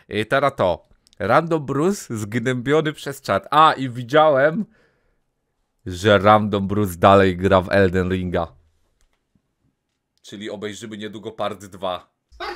I teraz to. Random Bruce zgnębiony przez czat. A, i widziałem, że Random Bruce dalej gra w Elden Ringa. Czyli obejrzymy niedługo part 2.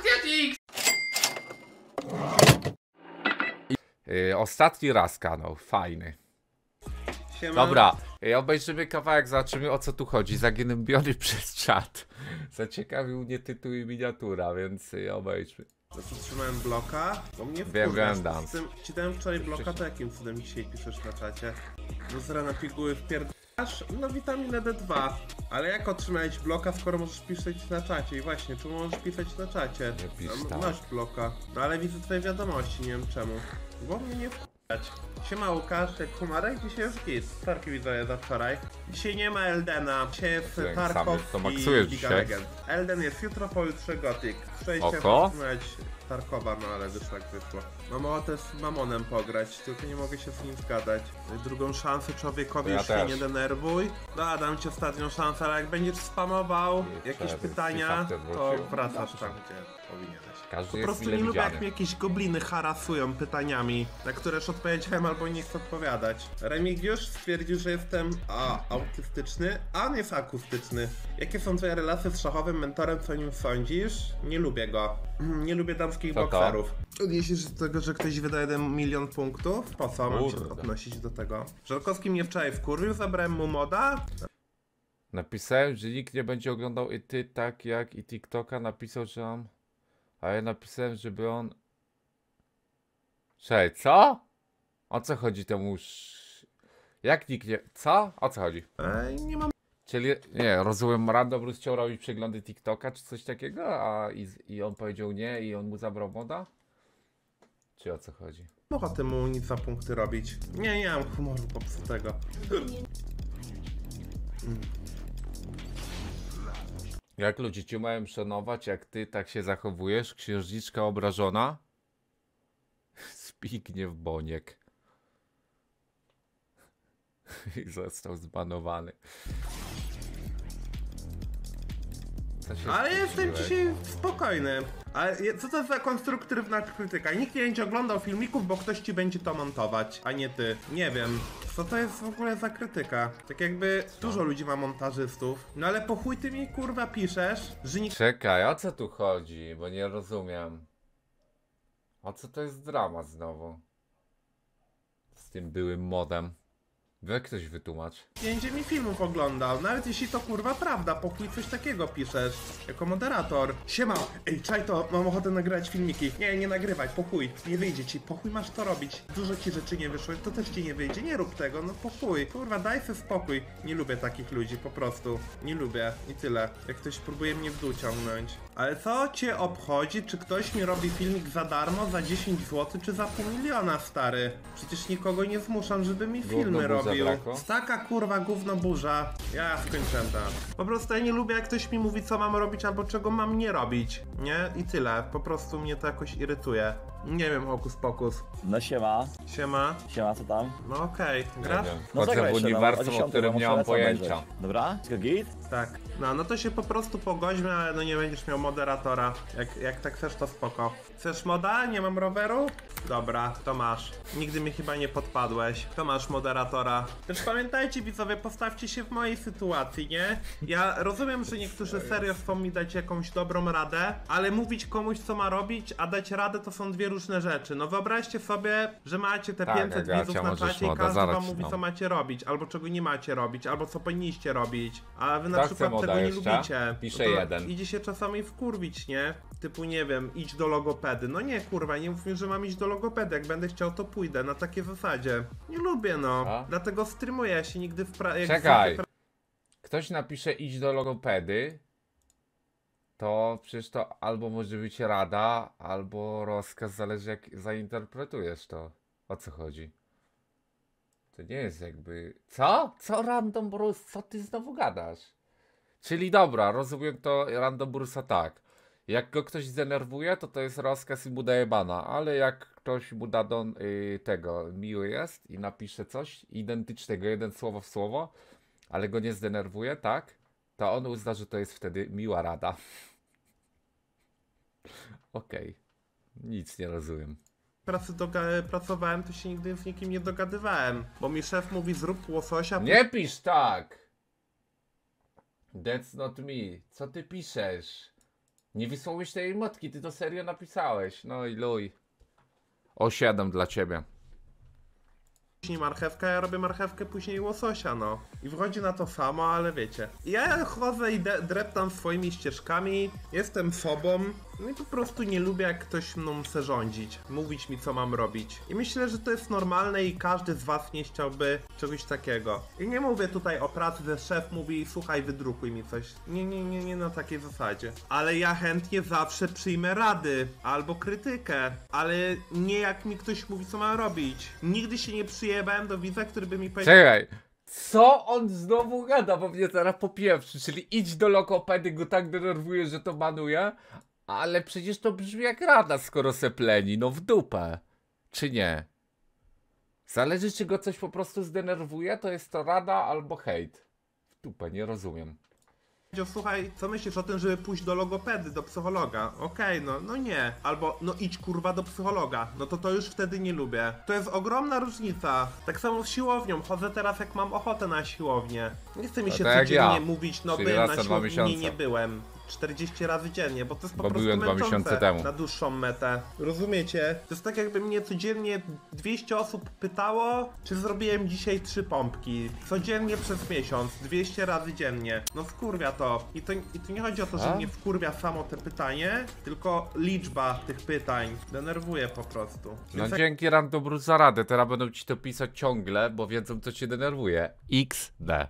Ostatni raz kanał, fajny. Siema. Dobra, obejrzymy kawałek, zobaczymy o co tu chodzi. Zagnębiony przez czat. Zaciekawił mnie tytuł i miniatura, więc obejrzmy. Zatrzymałem bloka, bo mnie Wiem, wkurzasz. Ci dałem wczoraj bloka, to jakim cudem dzisiaj piszesz na czacie? Do zera na piguły wpierdasz? No witaminę D2. Ale jak otrzymałeś bloka, skoro możesz pisać na czacie? I właśnie, czemu możesz pisać na czacie? Nie pisz No, tak. masz bloka. No ale widzę twoje wiadomości, nie wiem czemu. Bo mnie nie wkurać. Siema Łukasz, jak humarek? Dzisiaj jest git. Starki widzę za wczoraj. Dzisiaj nie ma Eldena. Dzisiaj jest Jak Tarkov to i maksujesz Giga dzisiaj? Legend. Elden jest jutro, pojutrze Gothic. Przejście Oko? Tarkowa, no ale wyszło jak wyszło. Mam ochotę z Mamonem pograć, tylko nie mogę się z nim zgadać. Drugą szansę człowiekowi, Ja już się też. nie denerwuj. No, dam ci ostatnią szansę, ale jak będziesz spamował jakieś pytania, to wracasz tam, gdzie powinieneś. Każdy Po jest prostu mile nie lubię, jak widziany. mnie jakieś gobliny harasują pytaniami, na które już odpowiedziałem albo nie chcę odpowiadać. Remigiusz stwierdził, że jestem autystyczny, a on jest akustyczny. Jakie są twoje relacje z szachowym mentorem, co o nim sądzisz? Nie lubię go. Nie lubię damskich Co to? bokserów. Odniesiesz do tego, że ktoś wyda 1 milion punktów? Po co mam się Kurde. odnosić do tego? Żelkowski mnie wczoraj wkurwił, zabrałem mu moda. Napisałem, że nikt nie będzie oglądał i ty tak jak i TikToka. Napisał, że on... A ja napisałem, żeby on... Czekaj, co? O co chodzi temu... Jak nikt nie... Co? O co chodzi? Nie mam Czyli, nie, rozumiem, Random Bruce chciał robić przeglądy TikToka czy coś takiego, i on powiedział nie i on mu zabrał moda? Czy o co chodzi? ochoty mu nic za punkty robić. Nie mam humoru popsutego. Jak ludzie cię mają szanować, jak ty tak się zachowujesz? Księżniczka obrażona? Zbigniew Boniek. I został zbanowany. Co się Ale jestem spóźniłeś? dzisiaj spokojny. Ale co to za konstruktywna krytyka? Nikt nie będzie oglądał filmików, bo ktoś ci będzie to montować, a nie ty. Nie wiem. Co to jest w ogóle za krytyka? Tak jakby dużo ludzi ma montażystów. No ale po chuj ty mi kurwa piszesz, że nikt Czekaj, o co tu chodzi? Bo nie rozumiem. O co to jest drama znowu? Z tym byłym modem. Wie ktoś wytłumacz. nie będzie mi filmów oglądał. Nawet jeśli to kurwa prawda, po chuj coś takiego piszesz. Jako moderator. Siema, ej czaj to, mam ochotę nagrać filmiki. Nie nagrywaj, po chuj. Nie wyjdzie ci, po chuj masz to robić. Dużo ci rzeczy nie wyszło, to też ci nie wyjdzie. Nie rób tego, no po chuj. Kurwa, daj sobie spokój. Nie lubię takich ludzi, po prostu. Nie lubię i tyle. Jak ktoś próbuje mnie w dół ciągnąć. Ale co cię obchodzi, czy ktoś mi robi filmik za darmo, za 10 zł, czy za pół miliona, stary? Przecież nikogo nie zmuszam, żeby mi Gówno filmy burza robił. brakło? Taka kurwa gówno burza. Ja skończyłem tam. Po prostu ja nie lubię, jak ktoś mi mówi, co mam robić albo czego mam nie robić. Nie? I tyle. Po prostu mnie to jakoś irytuje. Nie wiem, hokus pokus. No siema, Siema. siema, co tam? No okej. Nie Grasz? wiem. No Chodzę zagraj w jeszcze, uniwersum, o o 10, którym bo nie muszę mam lecę pojęcia. obejrzeć. Dobra? Wszystko git? Tak. No to się po prostu pogoźmy, ale no nie będziesz miał moderatora. Jak tak chcesz, to spoko. Chcesz moda? Nie mam roweru? Dobra, to masz. Nigdy mi chyba nie podpadłeś. To masz moderatora. Też pamiętajcie widzowie, postawcie się w mojej sytuacji, nie? Ja rozumiem, że niektórzy serio chcą mi dać jakąś dobrą radę, ale mówić komuś co ma robić, a dać radę to są dwie różne rzeczy. No wyobraźcie sobie, że macie te Tak, 500 Agacia, widzów na możesz czacie i moda każdy zadać, wam mówi no. co macie robić, albo czego nie macie robić, albo co powinniście robić, a wy na Kto chce przykład moda tego nie jeszcze? lubicie. Pisze No to jeden. Idzie się czasami wkurwić, nie? Typu nie wiem, idź do logopedy. No nie kurwa, nie mów mi, że mam iść do logopedy. Jak będę chciał, to pójdę. Na takie zasadzie. Nie lubię, no. A? Dlatego streamuję, ja się nigdy w Czekaj. Ktoś napisze idź do logopedy, to przecież to albo może być rada, albo rozkaz, zależy jak zainterpretujesz to. O co chodzi? To nie jest jakby... Co? Co Random Bruce? Co ty znowu gadasz? Czyli dobra, rozumiem to Random Bruce'a tak. Jak go ktoś zdenerwuje, to jest rozkaz i mu daje bana, ale jak ktoś mu da tego, miły jest i napisze coś identycznego, jeden słowo w słowo, ale go nie zdenerwuje, tak? To on uzna, że to jest wtedy miła rada. Okej. Nic nie rozumiem. pracy pracowałem, to się nigdy z nikim nie dogadywałem. Bo mi szef mówi zrób łososia. Nie pisz tak! That's not me. Co ty piszesz? Nie wysłałeś tej emotki, ty to serio napisałeś. No i luj. 7 dla ciebie. Później marchewkę, ja robię marchewkę, później łososia, no. I wychodzi na to samo, ale wiecie. Ja chodzę i dreptam swoimi ścieżkami, jestem sobą. No i po prostu nie lubię, jak ktoś mną chce rządzić, mówić mi, co mam robić. I myślę, że to jest normalne i każdy z was nie chciałby czegoś takiego. I nie mówię tutaj o pracy, że szef mówi, słuchaj, wydrukuj mi coś. Nie na takiej zasadzie. Ale ja chętnie zawsze przyjmę rady albo krytykę, ale nie jak mi ktoś mówi, co mam robić. Nigdy się nie przyjebałem do widza, który by mi powiedział... Czekaj. Co on znowu gada, bo mnie zaraz popieprzy. Czyli idź do lokopedy, go tak denerwuje, że to banuje. Ale przecież to brzmi jak rada, skoro se pleni. No w dupę. Czy nie? Zależy, czy go coś po prostu zdenerwuje, to jest to rada albo hejt. W dupę, nie rozumiem. Słuchaj, co myślisz o tym, żeby pójść do logopedy, do psychologa? Okej, no nie. Albo, no idź kurwa do psychologa. No to już wtedy nie lubię. To jest ogromna różnica. Tak samo z siłownią. Chodzę teraz, jak mam ochotę na siłownię. Nie chce mi się tak jak codziennie ja. mówić, no Czyli byłem raz na na 2 siłowni, miesiące. nie byłem. 40 razy dziennie, bo to jest po Bo prostu byłem 2 męczące miesiące temu. na dłuższą metę. Rozumiecie? To jest tak, jakby mnie codziennie 200 osób pytało, czy zrobiłem dzisiaj 3 pompki. Codziennie przez miesiąc, 200 razy dziennie. No wkurwia to. I to nie chodzi o to, że A? mnie wkurwia samo te pytanie, tylko liczba tych pytań. Denerwuje po prostu. No Więc dzięki Random Bruce za radę. Teraz będą ci to pisać ciągle, bo wiedzą, co cię denerwuje. XD.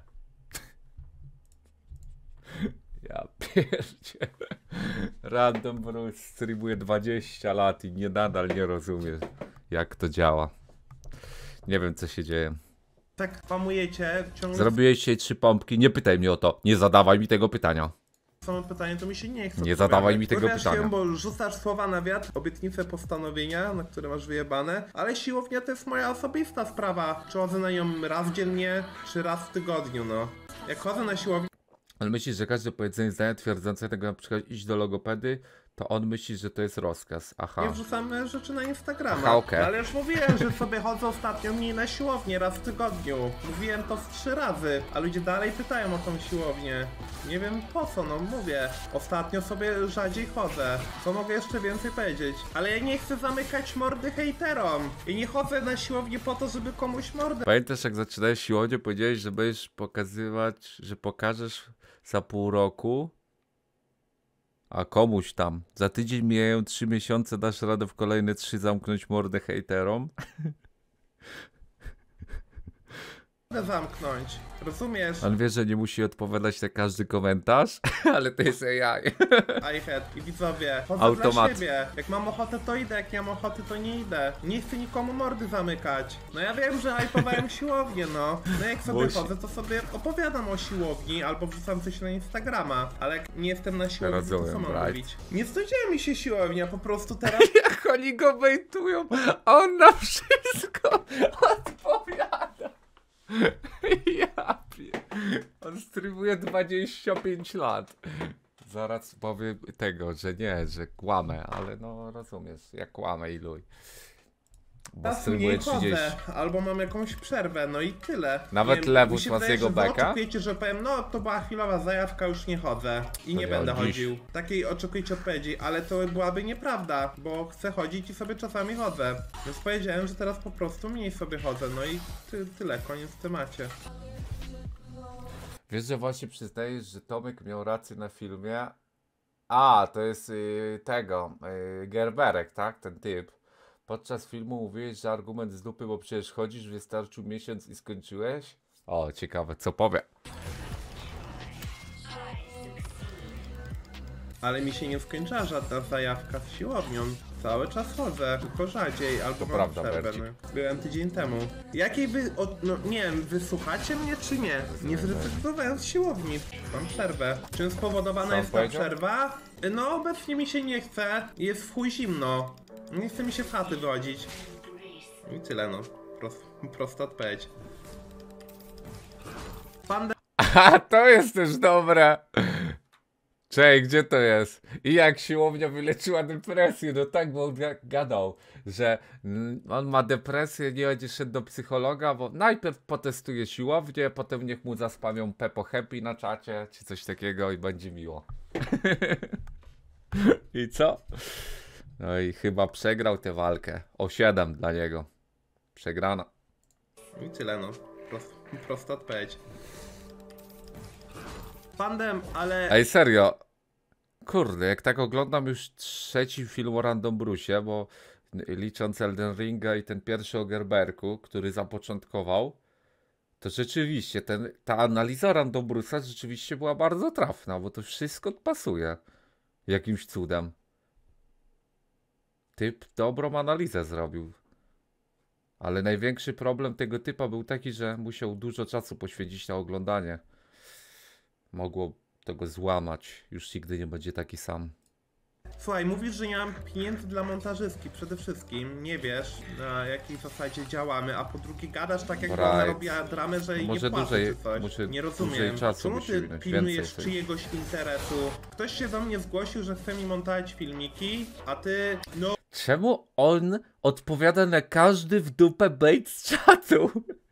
Ja pierdzie. Random Bruce streamuje 20 lat i nadal nie rozumie, jak to działa. Nie wiem, co się dzieje. tak pamujecie ciągle Zrobiłeś dzisiaj 3 pompki, nie pytaj mnie o to. Nie zadawaj mi tego pytania. samo pytanie, to mi się nie chce. Nie odpowiadać. zadawaj mi tego Wkurwiasz pytania. Się, bo rzucasz słowa na wiatr, obietnice postanowienia, na które masz wyjebane, ale siłownia to jest moja osobista sprawa. Czy chodzę na nią raz dziennie, czy raz w tygodniu, no. Jak chodzę na siłownię, Ale myślisz, że każde powiedzenie zdania twierdzące tego, na przykład iść do logopedy, to on myśli, że to jest rozkaz. Aha. nie wrzucamy rzeczy na Instagrama. Aha, okej. No, ale już mówiłem, że sobie chodzę ostatnio mniej na siłownię, raz w tygodniu. Mówiłem to z 3 razy, a ludzie dalej pytają o tą siłownię. Nie wiem po co, no mówię. Ostatnio sobie rzadziej chodzę. Co mogę jeszcze więcej powiedzieć? Ale ja nie chcę zamykać mordy hejterom. I nie chodzę na siłownię po to, żeby komuś mordę Pamiętasz, jak zaczynałeś siłownię, powiedziałeś, że będziesz pokazywać, że pokażesz za pół roku, a komuś tam. Za tydzień mijają 3 miesiące, dasz radę w kolejne 3 zamknąć mordę hejterom? zamknąć. Rozumiesz? On wie, że nie musi odpowiadać na każdy komentarz, ale to jest AI. iHead i widzowie, chodzę Automat. dla siebie. Jak mam ochotę, to idę, jak nie mam ochoty, to nie idę. Nie chcę nikomu mordy zamykać. No ja wiem, że hypowałem siłownię, no. No jak sobie Musi. chodzę, to sobie opowiadam o siłowni albo wrzucam coś na Instagrama. Ale jak nie jestem na siłowni, to co Rozumiem, mam right. robić? Nie znudziła mi się siłownia, po prostu teraz Jak oni go bejtują, a on na wszystko odpowiada. Ja pier... On streamuje 25 lat. Zaraz powiem tego, że nie, że kłamę, ale no rozumiesz, jak kłamę i luj. Bo mniej streamuje 30. chodzę, albo mam jakąś przerwę, no i tyle. Nawet Nie wiem, Lewus mi się ma z wydaje, jego że wy beka? oczekujecie, że powiem, no to była chwilowa zajawka, już nie chodzę i nie będę ja dziś. chodził. Takiej oczekujecie odpowiedzi, ale to byłaby nieprawda, bo chcę chodzić i sobie czasami chodzę. Więc powiedziałem, że teraz po prostu mniej sobie chodzę, no i tyle, koniec w temacie. Wiesz, że właśnie przyznajesz, że Tomek miał rację na filmie. A, to jest Gerberek, tak? Ten typ. Podczas filmu mówiłeś, że argument z dupy, bo przecież chodzisz, wystarczył miesiąc i skończyłeś? O, ciekawe, co powie. Ale mi się nie skończyła żadna zajawka z siłownią. Cały czas chodzę, tylko rzadziej, albo mam prawda, przerwę. Bercik. No. Byłem tydzień temu. Jakiej no nie wiem, wysłuchacie mnie czy nie? Nie zrezygnowałem z siłowni. Mam przerwę. Czym spowodowana Co on jest ta powiedział? przerwa? No obecnie mi się nie chce. Jest w chuj zimno. Nie chce mi się w chaty wychodzić. I tyle no. Prosta odpowiedź. A, to jest też dobre. Cześć, gdzie to jest? I jak siłownia wyleczyła depresję, no tak, bo on gadał, że on ma depresję, nie będzie szedł do psychologa, bo najpierw potestuje siłownię, potem niech mu zaspamią Pepo Happy na czacie, czy coś takiego i będzie miło. I co? No i chyba przegrał tę walkę. O 7 dla niego. Przegrana. I tyle no. Prosta odpowiedź. Pandem, ale... Ej, serio. Kurde, jak tak oglądam już trzeci film o Random Brucie, bo licząc Elden Ringa i ten pierwszy o Gerberku, który zapoczątkował, to rzeczywiście ta analiza Random Bruce'a rzeczywiście była bardzo trafna, bo to wszystko pasuje. Jakimś cudem. Typ dobrą analizę zrobił. Ale największy problem tego typa był taki, że musiał dużo czasu poświęcić na oglądanie. Mogło to go złamać. Już nigdy nie będzie taki sam. Słuchaj, mówisz, że nie mam pieniędzy dla montażystki przede wszystkim. Nie wiesz, na jakiej zasadzie działamy, a po drugie gadasz tak, jakby ona Right. robiła dramę, że jej Może nie płacę dłużej- czy coś. może Nie dłużej rozumiem. czasu Czemu musi ty minąć, pilnujesz więcej. czyjegoś interesu? Ktoś się do mnie zgłosił, że chce mi montować filmiki, a ty... No, Czemu on odpowiada na każdy w dupę bait z czatu?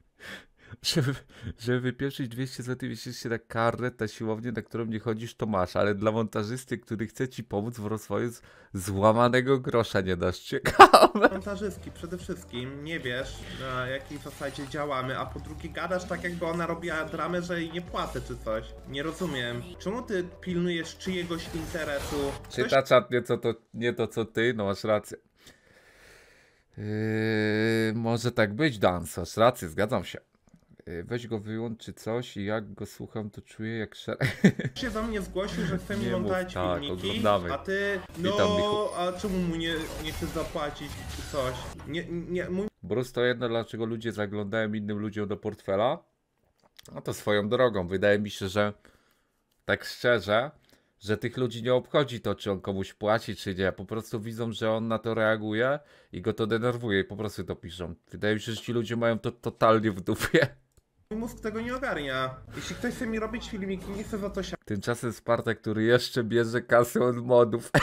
Żeby wypieprzyć 200 zł miesięcznie na karnet, na siłownię, na którą nie chodzisz, to masz, ale dla montażysty, który chce ci pomóc w rozwoju, złamanego grosza nie dasz. Ciekawe. montażystki przede wszystkim. Nie wiesz, na jakiej zasadzie działamy, a po drugie gadasz tak, jakby ona robiła dramę, że jej nie płacę czy coś. Nie rozumiem. Czemu ty pilnujesz czyjegoś interesu? Ktoś Czyta czat nie to co ty, no masz rację. Może tak być, Danso, masz rację, zgadzam się. Weź go wyłącz czy coś i jak go słucham, to czuję jak się do mnie zgłosił, że chce mi Nie mów montować tak, filmiki, oglądamy. a ty, Witam, Michu. no, a czemu mu nie chcesz zapłacić czy coś? Mój Bruce to jedno, dlaczego ludzie zaglądają innym ludziom do portfela. No to swoją drogą. Wydaje mi się, że tak szczerze, że tych ludzi nie obchodzi to, czy on komuś płaci, czy nie. Po prostu widzą, że on na to reaguje i go to denerwuje i po prostu to piszą. Wydaje mi się, że ci ludzie mają to totalnie w dupie. mózg tego nie ogarnia. Jeśli ktoś chce mi robić filmiki, nie chce za to Tymczasem Sparta, który jeszcze bierze kasę od modów.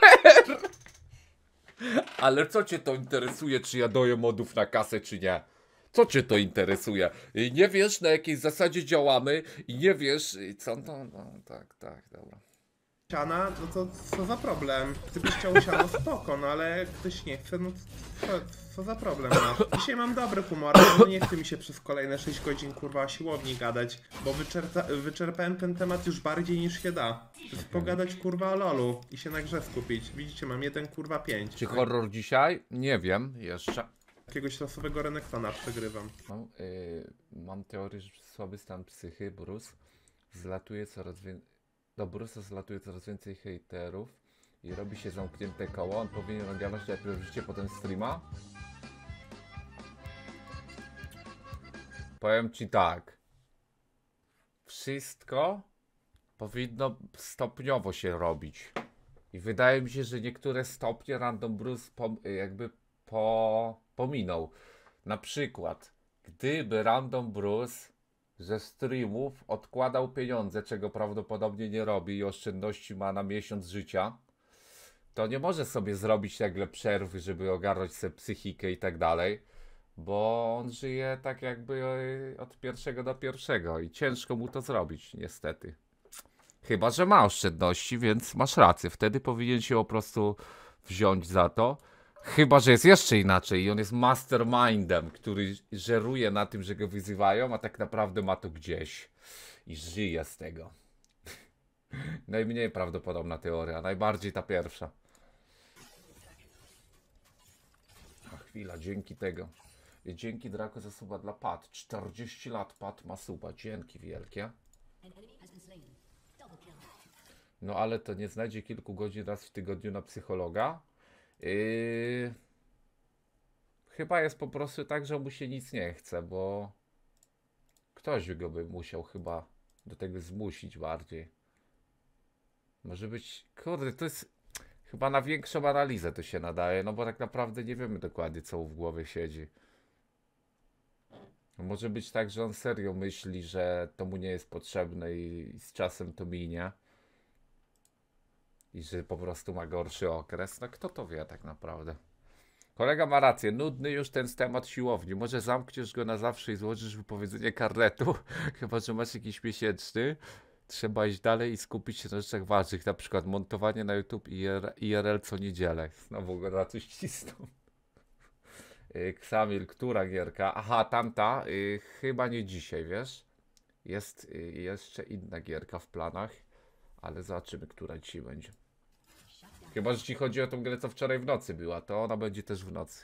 Ale co cię to interesuje, czy ja daję modów na kasę, czy nie? Co cię to interesuje? I nie wiesz, na jakiej zasadzie działamy i nie wiesz, co to... No, tak, dobra. siana, no to co za problem? Gdybyś chciał siano, spoko, no ale jak ktoś nie chce, no co za problem masz? Dzisiaj mam dobry humor, ale no nie chce mi się przez kolejne 6 godzin kurwa o siłowni gadać, bo wyczerpałem ten temat już bardziej niż się da. Chcę pogadać kurwa o lolu i się na grze skupić. Widzicie, mam 1 kurwa 5. Czy horror dzisiaj? Nie wiem jeszcze. Jakiegoś losowego Renektona przegrywam. Mam teorię, że słaby stan psychy, Bruce zlatuje coraz więcej... Do Bruce'a zlatuje coraz więcej hejterów i robi się zamknięte koło. On powinien ogarnąć najpierw życie, potem streama. Powiem ci tak. Wszystko powinno stopniowo się robić. I wydaje mi się, że niektóre stopnie Random Bruce pominął. Na przykład, gdyby Random Bruce ze streamów odkładał pieniądze, czego prawdopodobnie nie robi i oszczędności ma na miesiąc życia, to nie może sobie zrobić nagle przerwy, żeby ogarnąć sobie psychikę i tak dalej, bo on żyje tak jakby od pierwszego do pierwszego i ciężko mu to zrobić, niestety. Chyba że ma oszczędności, więc masz rację, wtedy powinien się po prostu wziąć za to. Chyba że jest jeszcze inaczej i on jest mastermindem, który żeruje na tym, że go wyzywają, a tak naprawdę ma to gdzieś i żyje z tego. Najmniej prawdopodobna teoria, najbardziej ta pierwsza. A chwila, dzięki tego. Dzięki Draco za suba dla Pat. 40 lat Pat ma suba, dzięki wielkie. No ale to nie znajdzie kilku godzin raz w tygodniu na psychologa. Chyba jest po prostu tak, że mu się nic nie chce, bo ktoś go by musiał chyba do tego zmusić bardziej. Może być, kurde, to jest chyba na większą analizę to się nadaje, no bo tak naprawdę nie wiemy dokładnie, co mu w głowie siedzi. Może być tak, że on serio myśli, że to mu nie jest potrzebne i z czasem to minie. i że po prostu ma gorszy okres. No kto to wie tak naprawdę. Kolega ma rację, nudny już ten temat siłowni. Może zamkniesz go na zawsze i złożysz wypowiedzenie karnetu, chyba że masz jakiś miesięczny. Trzeba iść dalej i skupić się na rzeczach ważnych, na przykład montowanie na YouTube i IRL co niedzielę. Znowu go na coś cisną. Ksamil, która gierka? Aha, tamta. Chyba nie dzisiaj, wiesz? Jest jeszcze inna gierka w planach, ale zobaczymy, która dzisiaj będzie. Chyba, że ci chodzi o tą grę, co wczoraj w nocy była, to ona będzie też w nocy.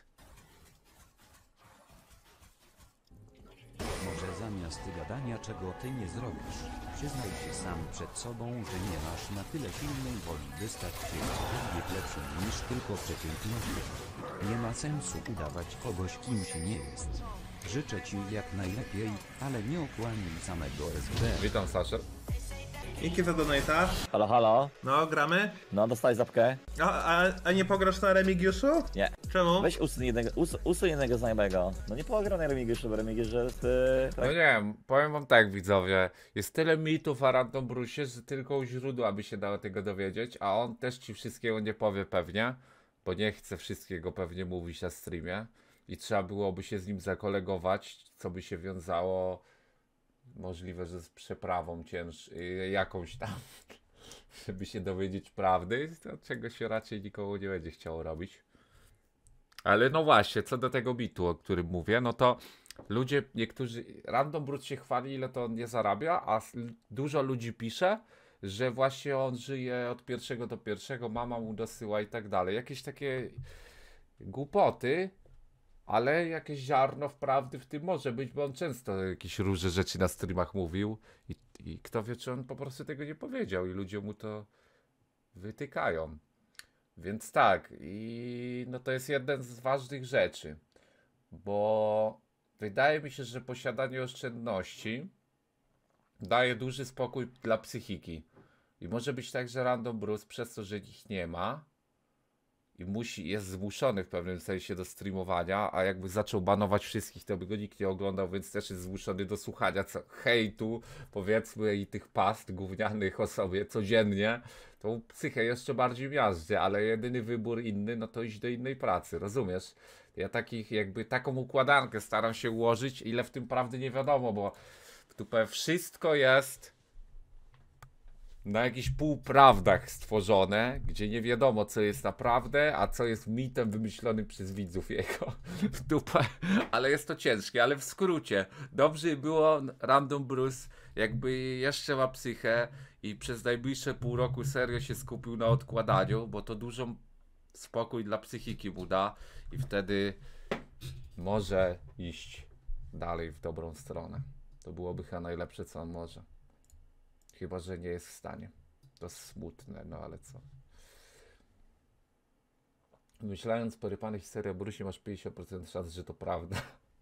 Może zamiast gadania, czego ty nie zrobisz, przyznaj się sam przed sobą, że nie masz na tyle silnej woli, by stać się cokolwiek lepszym niż tylko przeciętnością. Nie ma sensu udawać kogoś, kim się nie jest. Życzę ci jak najlepiej, ale nie okłamij samego SB. Witam, Saszer. Dzięki za donata. Halo, halo. No, gramy. No, dostałeś zapkę? A nie pograsz na Remigiuszu? Nie. Czemu? Weź usuń jednego znajomego. No nie pogra na Remigiuszu, bo Remigiusz jest... No tak. nie wiem, powiem wam tak, widzowie. Jest tyle mitów o Random Brucie, że tylko u źródła by się dało tego dowiedzieć, a on też ci wszystkiego nie powie pewnie, bo nie chce wszystkiego pewnie mówić na streamie i trzeba byłoby się z nim zakolegować, co by się wiązało możliwe, że z przeprawą jakąś tam, żeby się dowiedzieć prawdy, to czego się raczej nikomu nie będzie chciało robić. Ale no właśnie, co do tego bitu, o którym mówię, no to ludzie, niektórzy, Random Brute się chwali, ile to on nie zarabia, a dużo ludzi pisze, że właśnie on żyje od pierwszego do pierwszego, mama mu dosyła i tak dalej. Jakieś takie głupoty, ale jakieś ziarno wprawdy w tym może być, bo on często jakieś różne rzeczy na streamach mówił i kto wie, czy on po prostu tego nie powiedział i ludzie mu to wytykają. Więc tak, i no to jest jeden z ważnych rzeczy, bo wydaje mi się, że posiadanie oszczędności daje duży spokój dla psychiki. I może być tak, że Random Bruce przez to, że ich nie ma i jest zmuszony w pewnym sensie do streamowania, a jakby zaczął banować wszystkich, to by go nikt nie oglądał, więc też jest zmuszony do słuchania hejtu, powiedzmy, i tych past gównianych o sobie codziennie. Tą psychę jeszcze bardziej miażdżę, ale jedyny wybór inny, no to iść do innej pracy, rozumiesz? Ja taką układankę staram się ułożyć, ile w tym prawdy nie wiadomo, bo w dupę wszystko jest na jakichś półprawdach stworzone, gdzie nie wiadomo, co jest naprawdę, a co jest mitem wymyślonym przez widzów jego. W dupę. Ale jest to ciężkie, ale w skrócie. Dobrze by było Random Bruce, jakby jeszcze ma psychę i przez najbliższe pół roku serio się skupił na odkładaniu, bo to dużo spokój dla psychiki mu da i wtedy może iść dalej w dobrą stronę. To byłoby chyba najlepsze, co on może. Chyba że nie jest w stanie. To smutne, no ale co. Myślając porypane historii o Brusie, masz 50% szans, że to prawda.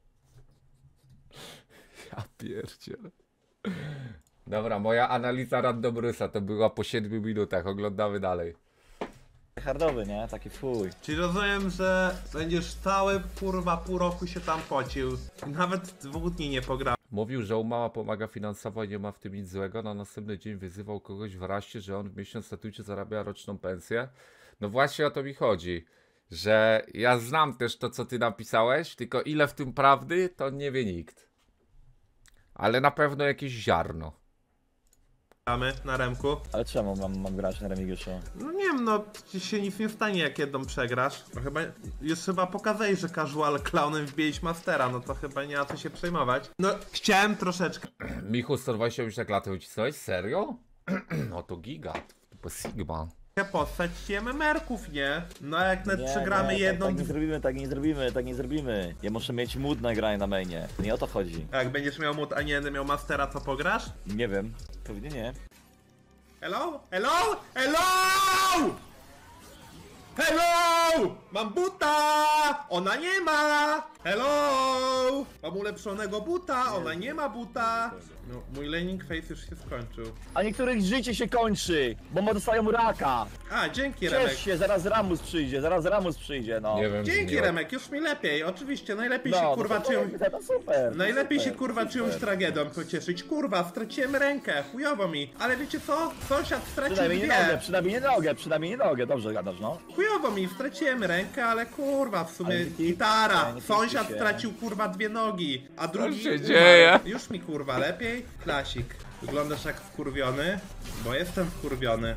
Ja pierdzielę. Dobra, moja analiza Random Bruce'a to była po 7 minutach. Oglądamy dalej. Hardowy, nie? Taki fuj. Czyli rozumiem, że będziesz cały kurwa pół roku się tam pocił. Nawet 2 dni nie pogra. Mówił, że u mama pomaga finansowo i nie ma w tym nic złego. Na następny dzień wyzywał kogoś w raście, że on w miesiąc na Twitchu zarabia roczną pensję. No właśnie o to mi chodzi. Że ja znam też to, co ty napisałeś, tylko ile w tym prawdy, to nie wie nikt. Ale na pewno jakieś ziarno. Gramy na Remku. Ale czemu mam grać na Remigiuszu? No nie wiem, no ci się nic nie stanie, jak jedną przegrasz. No już chyba pokazałeś, że casual clownem wbiłeś mastera, no to chyba nie ma co się przejmować. No chciałem troszeczkę Michu, 128 tak lat ucisnąłeś? Serio? No to giga. To Sigma. postać ci MMR-ków, nie? No a jak nawet przegramy jedną... Tak nie zrobimy. Ja muszę mieć mood na granie na mainie. Nie o to chodzi. A jak będziesz miał mód, a nie będę miał mastera, co pograsz? Nie wiem. Pewnie nie. Hello? Hello? Hello? Hello! Mam buta! Ona nie ma! Hello! Mam ulepszonego buta, ona nie ma buta! No, mój laning phase już się skończył. A niektórych życie się kończy, bo dostają raka. A, dzięki Remek. Ciesz się, zaraz Ramus przyjdzie, no. Nie wiem, Dzięki zmieniło. Remek, już mi lepiej. Oczywiście, najlepiej się No, kurwa to czyją... to super. Najlepiej się super, kurwa czyjąś super. tragedią pocieszyć. Kurwa, straciłem rękę, chujowo mi. Ale wiecie co? Sąsiad stracił Przynajmniej dwie. nie nogę, dobrze gadasz, no. Chujowo mi, straciłem rękę, ale kurwa, w sumie Ale nie gitara. nie Sąsiad się. stracił kurwa 2 nogi, a drugi się umarł. dzieje? Już mi kurwa lepiej. Klasik. Wyglądasz jak wkurwiony, bo jestem wkurwiony.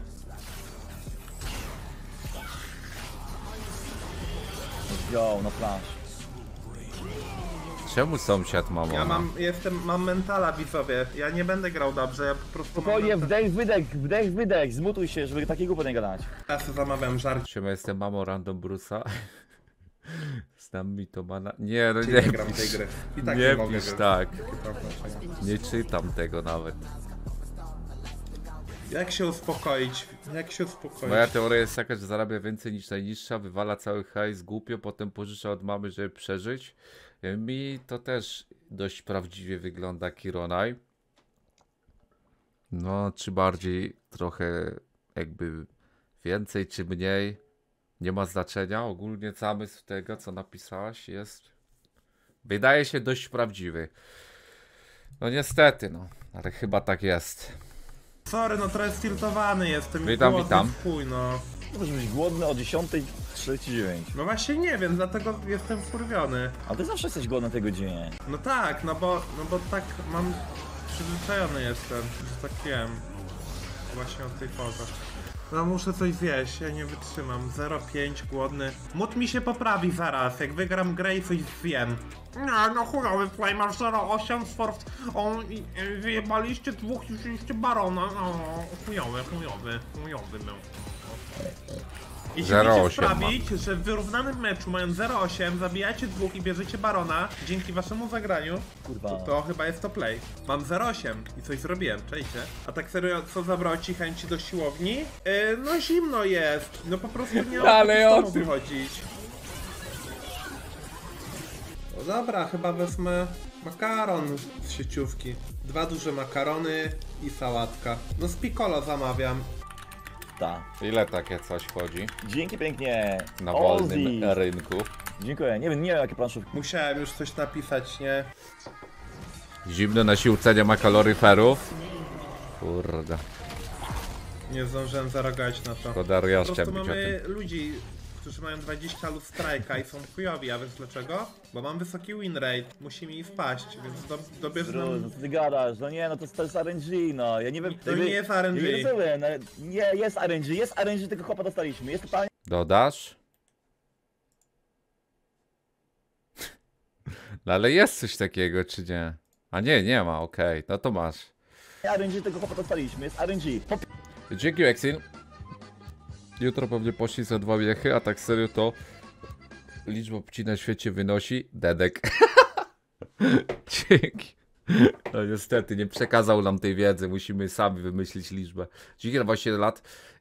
Yo, no flash. Czemu sąsiad ma Ja mama? mam mentala, widzowie. Ja nie będę grał dobrze, ja po prostu Spokojnie, mam wdech, wydech, zmutuj się, żeby takie głupie nie gadać. Ja sobie zamawiam żarcie. Siema, jestem mamą Random Bruce'a. Znam mi to mana... Nie, no Nie nie gram tej pisz, gry. I tak nie mogę pisz grać. tak. Nie czytam tego nawet. Jak się uspokoić? Jak się uspokoić? Moja teoria jest taka, że zarabia więcej niż najniższa, wywala cały hajs głupio, potem pożycza od mamy, żeby przeżyć. Mi to też dość prawdziwie wygląda Kironaj. No, czy bardziej trochę jakby więcej, czy mniej, nie ma znaczenia. Ogólnie zamysł tego, co napisałaś, jest, wydaje się, dość prawdziwy. No niestety, no, ale chyba tak jest. Sorry, no trochę stiltowany jestem. Witam, głodny witam. w chuj, no. Możesz być głodny o 10:39. No właśnie nie wiem, dlatego jestem wkurwiony. A ty zawsze jesteś głodny o tej godzinie. No tak, no bo tak mam... Przyzwyczajony jestem, że tak wiem. Właśnie od tej porze. No muszę coś zjeść, ja nie wytrzymam. 0,5 głodny. Mód mi się poprawi zaraz, jak wygram grę i coś zjem. Nie, no chujowy play, masz 0,8 sport. Wyjebaliście dwóch i wzięliście barona. No, chujowy był. Jeśli 0,8 chcecie sprawić, że w wyrównanym meczu mając 0,8 zabijacie dwóch i bierzecie barona dzięki waszemu zagraniu, Kurwa. to chyba jest to play. Mam 0,8 i coś zrobiłem, czejcie. A tak serio, co zabrało ci chęci do siłowni? No zimno jest. No po prostu nie mam Ale z o domu tym. wychodzić. No dobra, chyba wezmę makaron z sieciówki. 2 duże makarony i sałatka. No z piccolo zamawiam. Ta. Ile takie coś chodzi Dzięki pięknie. na Ozzy. wolnym rynku? Dziękuję. Nie wiem jakie planszówki. Musiałem już coś napisać, nie? Zimno na siłce, nie ma kaloryferów. Kurde, Nie zdążyłem zareagować na to. szkoda Po jeszcze prostu być o mamy tym. ludzi, którzy mają 20 lub strajka i są chujowi, a wiesz dlaczego? Bo mam wysoki win rate, musi mi wpaść, więc dobierz No nam... co ty gadasz? No nie, no to jest RNG, no. Ja nie wiem. To nie jest RNG. Nie rozumiem, no, nie, jest RNG, tylko chłopa dostaliśmy. Jest totalnie Dodasz? No ale jest coś takiego, czy nie? A nie, nie ma, okej, no to masz. RNG, tylko chłopa dostaliśmy. Jest RNG. Dzięki, Exin. Jutro pewnie poszli za 2 wiechy, a tak serio to liczba płci na świecie wynosi dedek. Dzięki. No niestety, nie przekazał nam tej wiedzy, musimy sami wymyślić liczbę. Dzięki na 27 lat.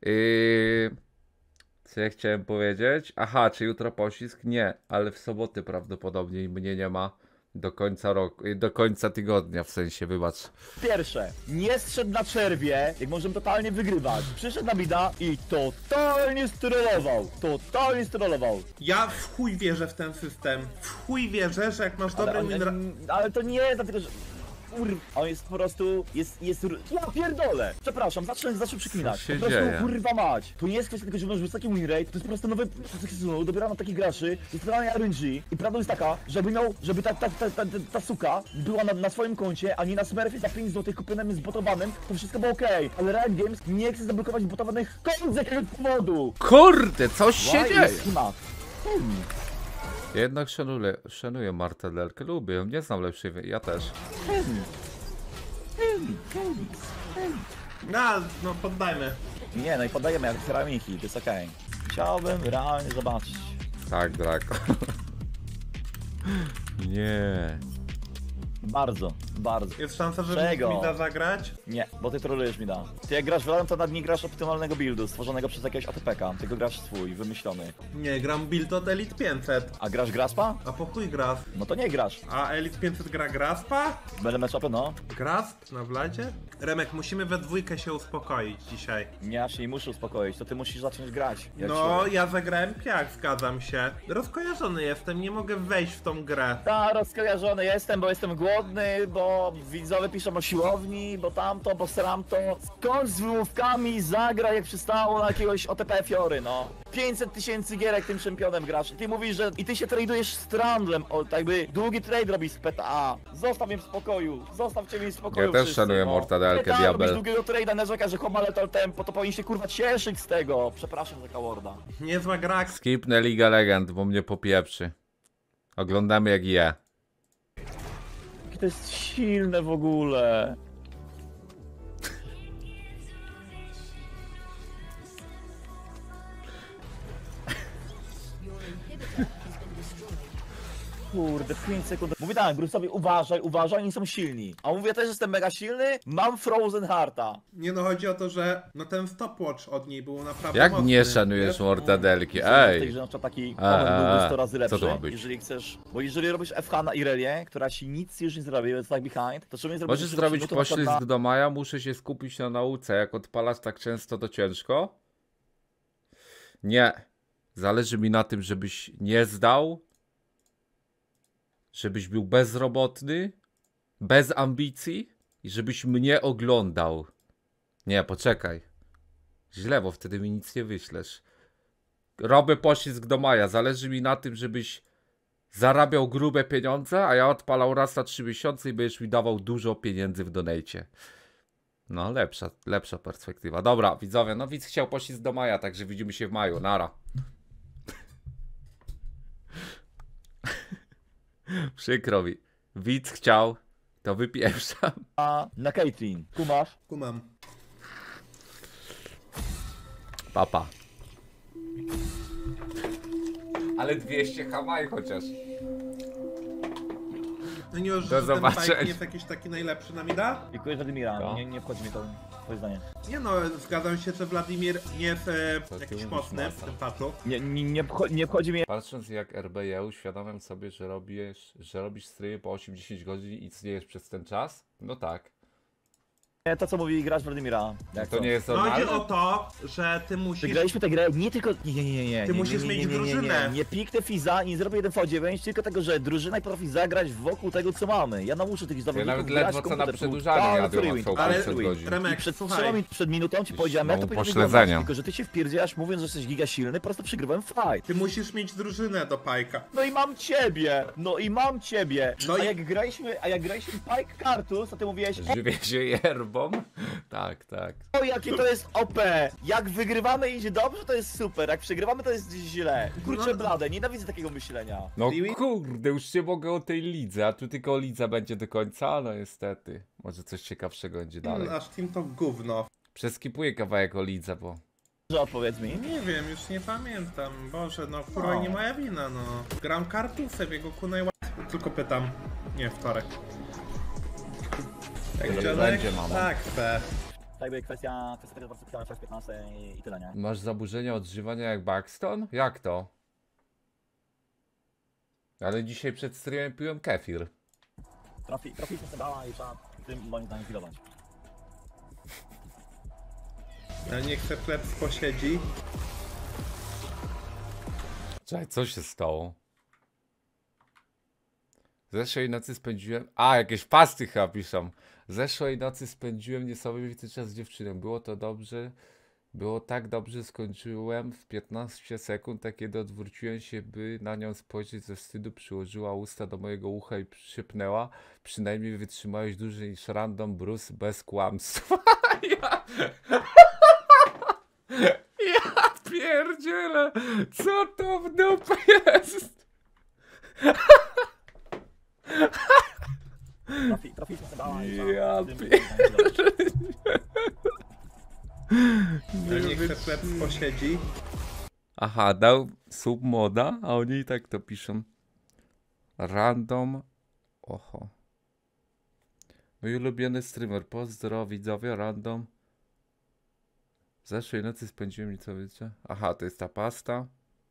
Co ja chciałem powiedzieć? Aha, czy jutro pościsk? Nie, ale w sobotę prawdopodobnie i mnie nie ma do końca roku, do końca tygodnia, w sensie, wybacz. Pierwsze, nie zszedł na czerwie, jak możemy totalnie wygrywać. Przyszedł na bida i totalnie strollował. Ja w chuj wierzę w ten system. W chuj wierzę, że jak masz dobry win rate... Ale to nie jest dlatego, że... On jest po prostu, ja pierdolę! Przepraszam, zacznę przeklinać. Co się Po prostu, dzieje? kurwa mać. To nie jest kwestia tego, że masz wysoki win rate, to jest po prostu nowy sezonu, dobierano takich graczy, jest totalnie RNG i prawda jest taka, żeby ta suka była na swoim koncie, a nie na Smurfie za 5 zł kupionym zbotowanym, to wszystko było okej. Ale Riot Games nie chce zablokować botowanych kont z jakiegoś powodu. Kurde, coś się Why dzieje! is schemat? Jednak szanuję Martę Delkę, lubię ją, nie znam lepszej, ja też. No poddajmy. Nie, no i podajemy jak ceramiki, to jest okej. Chciałbym realnie zobaczyć. Tak, Draco. Nie. Bardzo. Bardzo. Jest szansa, że Czego? mi da zagrać? Nie, bo ty trolujesz mi da. Ty jak grasz w LoL, to nawet nie grasz optymalnego buildu stworzonego przez jakiegoś ATP-ka, tylko grasz swój, wymyślony. Nie, gram build od Elite 500. A grasz Graspa? A po chuj Grasp? No to nie grasz. A Elite 500 gra Graspa? Będę meczopy, no. Grasp na Vladzie? Remek, musimy we dwójkę się uspokoić dzisiaj. Nie, ja się nie muszę uspokoić, to ty musisz zacząć grać. Jak No, człowiek. ja zagrałem piak, zgadzam się. Rozkojarzony jestem, nie mogę wejść w tą grę. Ta, rozkojarzony jestem, bo jestem głodny, bo widzowie piszą o siłowni, bo tamto, bo sramto. Skąd z wymówkami zagra, jak przystało na jakiegoś OTP Fiory, no. 500 tysięcy gierek tym czempionem grasz i ty mówisz, że i ty się tradujesz z Trundlem, o, tak jakby długi trade robisz z PTA. Zostaw mnie w spokoju, zostawcie mnie w spokoju. Ja też wszyscy, szanuję no. Mortadelkę, PTA diabel. robisz długiego trade'a, narzeka, że homa lethal tempo, to powinien się kurwa cieszyć z tego. Przepraszam za kaworda. Niezła gra. Skipnę Liga Legend, bo mnie popieprzy. Oglądamy jak je. Jakie to jest silne w ogóle. Kurde, 5 sekund. Mówię tak, Bruce'owi uważaj, oni są silni. A mówię też, że jestem mega silny, mam Frozen Hearta. Nie no, chodzi o to, że no ten stopwatch od niej był naprawdę Jak mocny, nie szanujesz wiesz? Mortadelki? W tej Ej! grze na przykład taki moment byłby 100 razy lepszy, Co to ma być? jeżeli chcesz, bo jeżeli robisz FH na Irelię, która ci nic już nie zrobi, jest tak behind, to czemu nie zrobisz Możesz jeszcze zrobić minutę na przykład poślizg do maja, muszę się skupić na nauce. Jak odpalasz tak często, to ciężko? Nie. Zależy mi na tym, żebyś nie zdał, żebyś był bezrobotny, bez ambicji i żebyś mnie oglądał. Nie, poczekaj. Źle, bo wtedy mi nic nie wyślesz. Robię poślizg do maja. Zależy mi na tym, żebyś zarabiał grube pieniądze, a ja odpalał raz na 3 miesiące i będziesz mi dawał dużo pieniędzy w donajcie. No, lepsza perspektywa. Dobra, widzowie, no widz chciał poślizg do maja, także widzimy się w maju. Nara. Przykro mi. Widz chciał, to wypieprzam. na Caitlyn. Kumasz? Kumam. Papa. Ale 200 Hawaj chociaż. No nie już, Do że ten zobaczenia. bike nie jest jakiś taki najlepszy na mida? Dziękuję Wladimira, No. nie wchodzi mi to twoje zdanie. Nie no, zgadzam się, że Wladimir nie jest Co ty jakiś mówisz, mocny w masa? tym patchu. Nie wchodzi mi. Patrząc jak RBE, uświadamiam sobie, że robisz streamy po 8-10 godzin i istniejesz przez ten czas? No tak. To co mówi grać Wladimira. Jak To nie jest No chodzi normalne? o to, że ty musisz... Wygraliśmy tę grę nie tylko. Nie. Ty musisz mieć drużynę. Nie piknę Fiza i nie zrobię 1v9, tylko tego, że drużyna potrafi zagrać wokół tego, co mamy. Ja nauczę tych Ja zawodników nawet grać ledwo w co na komputer. przedłużaniu Tak, jadłem, free a win, są Ale 500 godzin. I Remek, przed słuchaj, przed minutą ci powiedziałem, jak to powinno upośledzenia. wyglądać, tylko że ty się wpierdzielasz mówiąc, że jesteś giga silny, po prostu przegrywałem fight. ty musisz mieć drużynę do pajka. No i mam ciebie! No a i- jak graliśmy Pike Kartus, to ty mówiłeś, Żywię się yerbą? Tak. o jakie to jest OP! Jak wygrywamy i idzie dobrze, to jest super, jak przegrywamy, to jest źle. Kurczę No. blade, nienawidzę takiego myślenia. No Liwi? kurde, już nie mogę o tej lidze, a tu tylko lidza będzie do końca, no niestety. Może coś ciekawszego będzie dalej. Aż team to gówno. Przeskipuję kawałek o lidze, bo... Że odpowiedz mi. Nie wiem, już nie pamiętam. Boże, no kurwa nie moja wina, no. Gram kartusem, jego kunaj tylko pytam. Nie, wtorek. Jak Ile dzionek? będzie, mamo? Tak, chcę. Tak by kwestia tego po prostu przez 15 i tyle, nie? Masz zaburzenia odżywania jak Buxton? Jak to? Ale dzisiaj przed streamem piłem kefir. Trafi się dała i trzeba tym moim zdaniem chwilować. Ja nie chcę plebs posiedzi. Czekaj, co się stało? Zeszłej nocy spędziłem... A, jakieś pasty chyba piszą. Zeszłej nocy spędziłem niesamowity czas z dziewczyną. Było to dobrze. Było tak dobrze, skończyłem w 15 sekund, a kiedy odwróciłem się, by na nią spojrzeć ze wstydu, przyłożyła usta do mojego ucha i przypnęła. Przynajmniej wytrzymałeś dłużej niż random Bruce bez kłamstwa. Ja pierdzielę! Co to w dupę jest? Trafi się dała i Ja tym pier- moim zdaniem chwilować. Ja nie chcę plebs posiedzi. Aha, dał submoda, a oni i tak to piszą. Random. Oho. Mój ulubiony streamer, pozdro widzowie, random. Zeszłej nocy spędziłem nieco wiecie. Aha, to jest ta pasta.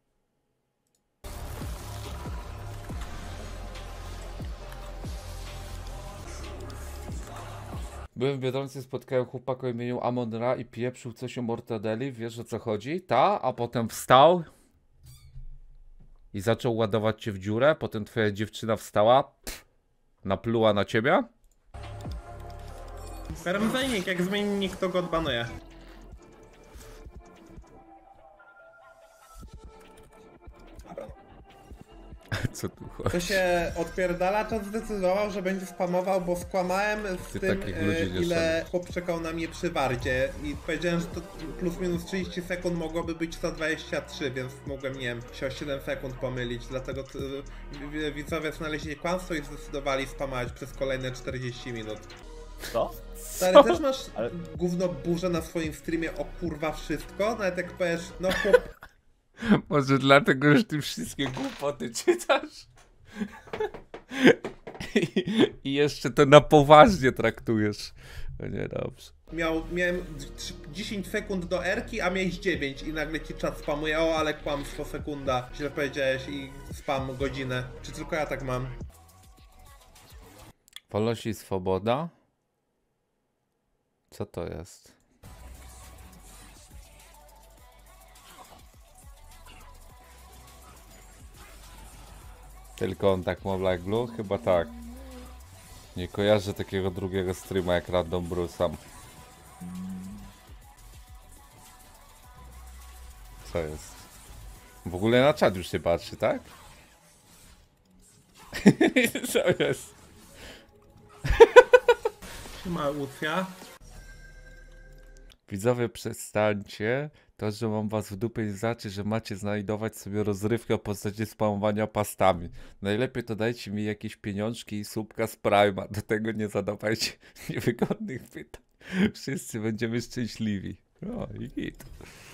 Byłem w Biedronce, spotkałem chłopaka o imieniu Amon Ra i pieprzył coś o mortadeli, wiesz o co chodzi? Ta, a potem wstał i zaczął ładować cię w dziurę, potem twoja dziewczyna wstała, napluła na ciebie. Karmzajnik, jak zmieni nick, to go odbanuje. Co tu To chodzi? się odpierdala, to zdecydował, że będzie spamował, bo skłamałem z Ty tym, takich ludzi nie ile szanujesz. chłop czekał na mnie przy wardzie i powiedziałem, że to plus minus 30 sekund mogłoby być 123, więc mogłem, nie wiem, się o 7 sekund pomylić, dlatego widzowie znaleźli kłamstwo i zdecydowali spamować przez kolejne 40 minut. Co? Stary, też masz Ale- gówno burzę na swoim streamie o kurwa wszystko? Nawet jak powiesz, no chłop, Może dlatego, że ty wszystkie głupoty czytasz? I jeszcze to na poważnie traktujesz. No nie, dobrze. miałem 10 sekund do erki, a miałeś 9 i nagle ci czat spamuje, o ale kłamstwo, sekunda, źle powiedziałeś i spam godzinę. Czy tylko ja tak mam? Wolność i swoboda? Co to jest? Tylko on tak ma Black Blue? Chyba tak. Nie kojarzę takiego drugiego streama jak Random Brusam. Co jest? W ogóle na czat już się patrzy, tak? Co jest? Siema Lucja. Widzowie, przestańcie. To, że mam was w dupie, nie znaczy, że macie znajdować sobie rozrywkę w postaci spamowania pastami. Najlepiej to dajcie mi jakieś pieniążki i słupka z Prime'a. Do tego nie zadawajcie niewygodnych pytań. Wszyscy będziemy szczęśliwi. No i git.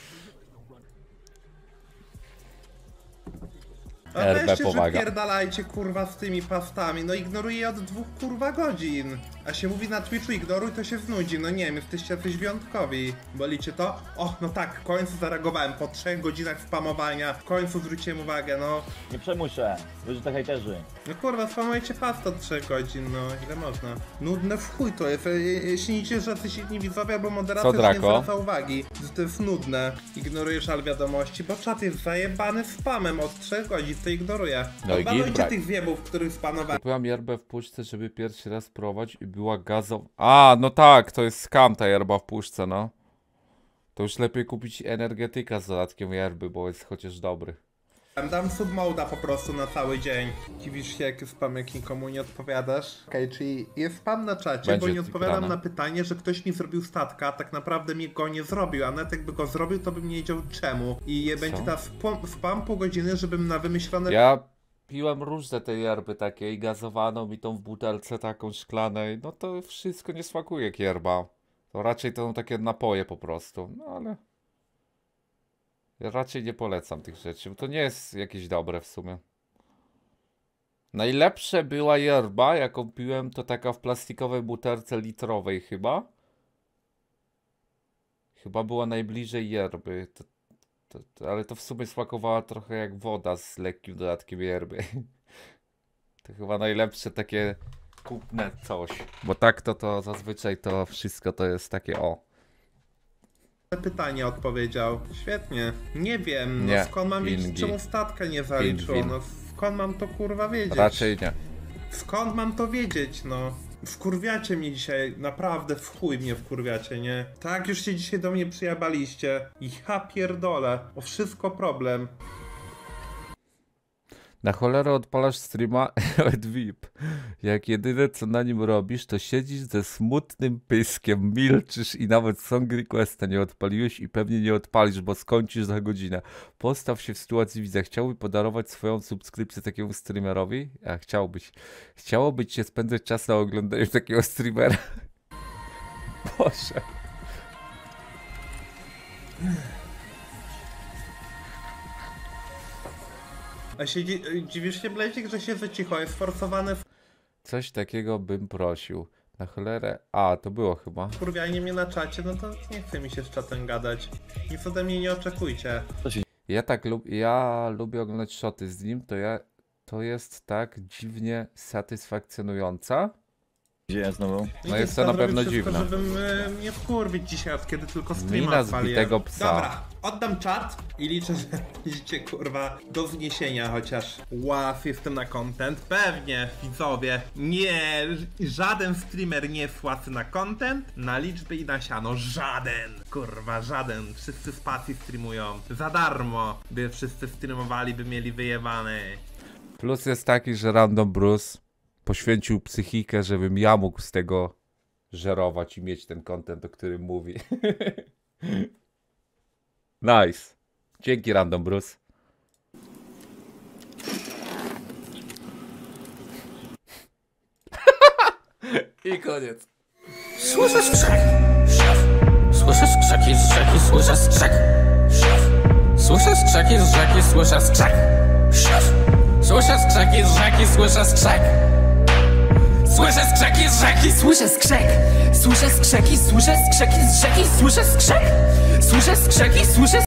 A RB weźcie, że pomaga. pierdalajcie kurwa z tymi pastami, no ignoruję je od 2 kurwa godzin. A się mówi na Twitchu ignoruj, to się znudzi, no nie wiem, jesteście jacyś wyjątkowi. Bolicie to? O, no tak, w końcu zareagowałem, po 3 godzinach spamowania, w końcu zwróciłem uwagę, no. Nie przejmuj się, wy to hejterzy. No kurwa, spamujecie pasta od 3 godzin, no ile można? Nudne w chuj to jest, jeśli liczycie, że jacyś inni widzowie albo moderacja Co, to nie Draco? zwraca uwagi, że to jest nudne. Ignorujesz al wiadomości, bo czat jest zajebany spamem od 3 godzin, to ignoruję. No i git, Odbanujcie brak. tych zjebów, których spanowałem. Kupiłam yerbę w puszce, żeby pierwszy raz próbować i była gazowa. A, no tak, to jest scam ta yerba w puszce, no. To już lepiej kupić energetyka z dodatkiem yerby, bo jest chociaż dobry. Dam submoda po prostu na cały dzień. Dziwisz się, jak spam, jak nikomu nie odpowiadasz? Okej, czyli jest spam na czacie, Będzie bo nie odpowiadam wygrana. na pytanie, że ktoś mi zrobił statka, a tak naprawdę mi go nie zrobił, a nawet jakby go zrobił, to bym nie wiedział czemu. I będzie ta spam pół godziny, żebym na wymyślone... Ja piłem różne te yerby takie i gazowano mi tą w butelce taką szklanej. No to wszystko nie smakuje jak yerba. To raczej to są takie napoje po prostu. No ale... Ja raczej nie polecam tych rzeczy, bo to nie jest jakieś dobre w sumie. Najlepsze była yerba, jaką piłem, to taka w plastikowej butelce litrowej chyba. Chyba była najbliżej yerby. Ale to w sumie smakowała trochę jak woda z lekkim dodatkiem yerby. To chyba najlepsze takie kupne coś. Bo tak to zazwyczaj to wszystko to jest takie o. pytanie odpowiedział. Świetnie. Nie wiem, no Nie, skąd mam wiedzieć, Ingi. czemu statka nie zaliczyło, Inwin. no skąd mam to kurwa wiedzieć? Raczej nie. Skąd mam to wiedzieć, no? Wkurwiacie mnie dzisiaj, naprawdę w chuj mnie wkurwiacie, nie? Tak, już się dzisiaj do mnie przyjabaliście. Ja pierdolę, o wszystko problem. Na cholerę odpalasz streama Ed VIP. Jak jedyne co na nim robisz, to siedzisz ze smutnym pyskiem, milczysz i nawet song requesta nie odpaliłeś i pewnie nie odpalisz, bo skończysz za godzinę. Postaw się w sytuacji widza. Chciałby podarować swoją subskrypcję takiemu streamerowi? A chciałbyś. Chciałoby ci się spędzać czas na oglądaniu takiego streamera? Boże. A się dziwisz się, Bledzik, że się za cicho jest forsowany Coś takiego bym prosił. Na cholerę. A, to było chyba. Kurwianie mnie na czacie, no to nie chce mi się z czatem gadać. Nic ode mnie nie oczekujcie. Ja lubię oglądać shoty z nim, to jest tak dziwnie satysfakcjonująca. Gdzie ja znowu? No jest to na pewno wszystko, dziwne. żeby mnie wkurwić dzisiaj, od kiedy tylko streama Mina odpaliłem. zbitego psa. Dobra, oddam czat i liczę, że będziecie kurwa do zniesienia chociaż. Łaf, jestem na content. Pewnie, widzowie. Nie, żaden streamer nie jest łasy na content, na liczby i na siano. Żaden. Kurwa, żaden. Wszyscy z pasji streamują. Za darmo. By wszyscy streamowali, by mieli wyjebane. Plus jest taki, że Random Bruce poświęcił psychikę, żebym ja mógł z tego żerować i mieć ten content, o którym mówi. Nice. Dzięki Random Bruce. I koniec. Słyszę skrzek. Słyszę skrzeki z rzeki, słyszę skrzek. Słyszę skrzeki z rzeki, słyszę skrzek. Słyszę skrzeki z rzeki, słyszę skrzek. Słyszę skrzeki z rzeki, słyszę skrzek. Słyszę skrzeki, słyszę skrzeki z rzeki, słyszę skrzek. Słyszę skrzeki, słyszę